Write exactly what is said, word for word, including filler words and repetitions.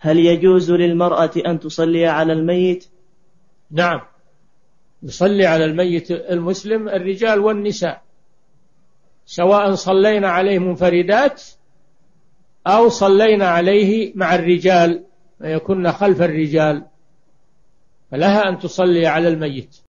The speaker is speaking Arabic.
هل يجوز للمرأة أن تصلي على الميت؟ نعم، يصلي على الميت المسلم الرجال والنساء، سواء صلينا عليه منفردات أو صلينا عليه مع الرجال ويكون خلف الرجال، فلها أن تصلي على الميت.